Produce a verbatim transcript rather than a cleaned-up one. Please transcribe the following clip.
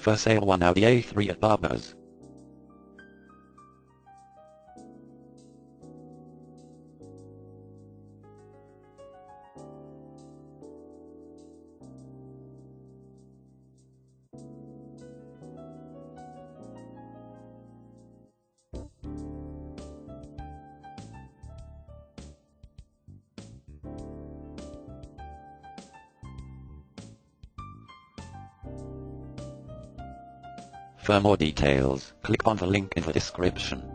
For sale one Audi A three at Barbers. For more details, click on the link in the description.